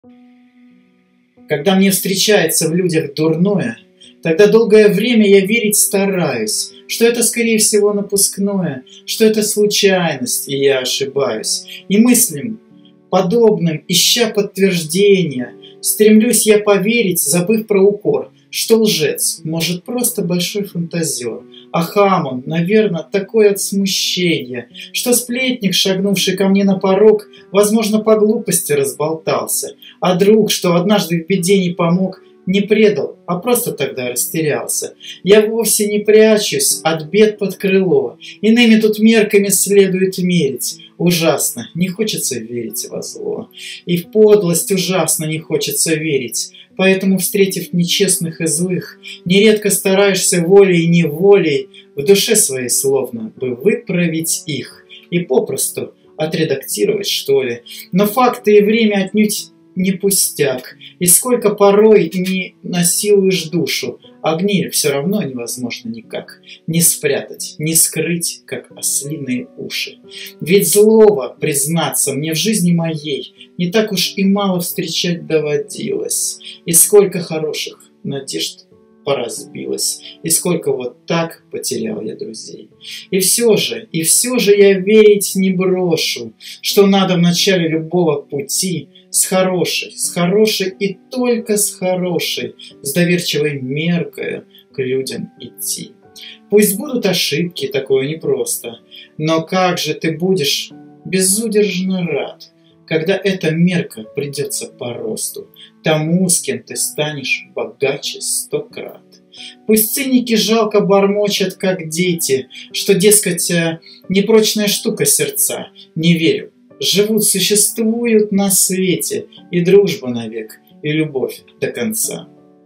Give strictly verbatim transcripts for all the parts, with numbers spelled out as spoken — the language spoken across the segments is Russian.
Когда мне встречается в людях дурное, тогда долгое время я верить стараюсь, что это, скорее всего, напускное, что это случайность, и я ошибаюсь. И мыслям подобным, ища подтверждения, стремлюсь я поверить, забыв про укор, что лжец, может, просто большой фантазер, а хам он, наверное, такой от смущения, что сплетник, шагнувший ко мне на порог, возможно, по глупости разболтался, а друг, что однажды в беде не помог, не предал, а просто тогда растерялся. Я вовсе не прячусь от бед под крыло, иными тут мерками следует мерить. Ужасно, не хочется верить во зло, и в подлость ужасно не хочется верить. Поэтому, встретив нечестных и злых, нередко стараешься волей и неволей в душе своей словно бы выправить их и попросту отредактировать, что ли. Но факты и время отнюдь не пустяк, и сколько порой не насилуешь душу, а гниль все равно невозможно никак не спрятать, не скрыть, как ослиные уши. Ведь злого, признаться, мне в жизни моей не так уж и мало встречать доводилось, и сколько хороших надежд поразбилось, и сколько вот так потерял я друзей. И все же, и все же я верить не брошу, что надо в начале любого пути с хорошей, с хорошей и только с хорошей, с доверчивой меркою к людям идти. Пусть будут ошибки, такое непросто, но как же ты будешь безудержно рад, когда эта мерка придется по росту тому, с кем ты станешь богаче сто крат. Пусть циники жалко бормочат, как дети, что, дескать, непрочная штука сердца. Не верю. Живут, существуют на свете и дружба навек, и любовь до конца.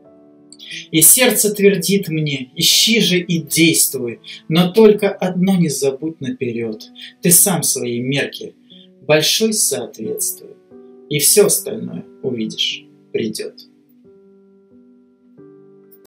И сердце твердит мне: ищи же и действуй, но только одно не забудь наперед: ты сам своей мерке большой соответствуй, и все остальное, увидишь, придет.